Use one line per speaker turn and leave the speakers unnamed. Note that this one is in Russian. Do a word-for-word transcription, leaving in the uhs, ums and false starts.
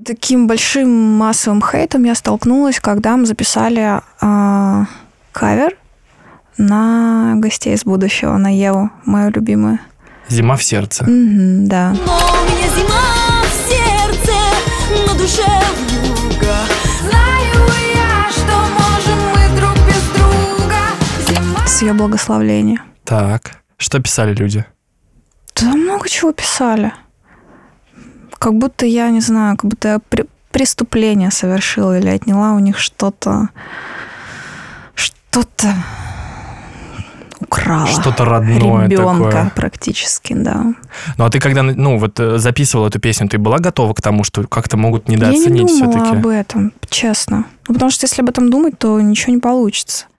таким большим массовым хейтом я столкнулась, когда мы записали э, кавер на «Гостей из будущего», на Еву, мою любимую.
«Зима в сердце».
Mm-hmm, да.
Но у меня зима в сердце, на душе вьюга. Знаю я, что можем мы друг без друга. Зима...
С ее благословления.
Так, что писали люди?
Да много чего писали. Как будто я, не знаю, как будто я при- преступление совершила или отняла у них что-то, что-то украла.
Что-то родное
ребенка
такое.
Практически, да.
Ну, а ты когда, ну, вот записывала эту песню, ты была готова к тому, что как-то могут недооценить
Я не думала
все-таки?
об этом, честно. Ну, потому что если об этом думать, то ничего не получится.